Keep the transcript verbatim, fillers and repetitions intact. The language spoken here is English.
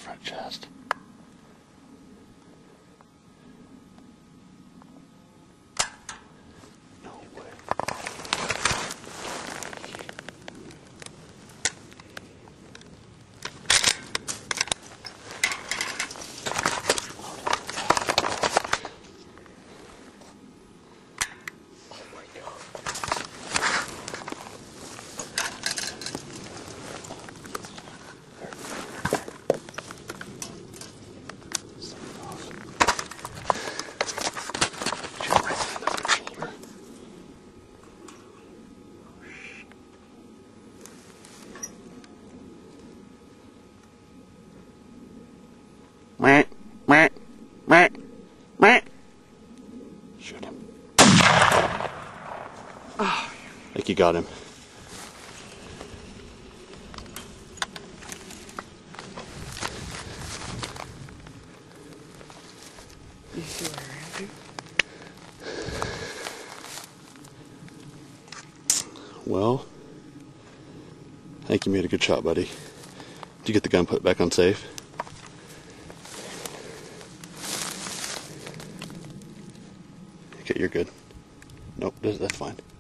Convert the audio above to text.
front chest. No way. Oh my God. Meh, meh, meh, meh. Shoot him. I think you got him. You see where I ran to? Well, I think you made a good shot, buddy. Did you get the gun put back on safe? Okay, you're good. Nope, that's fine.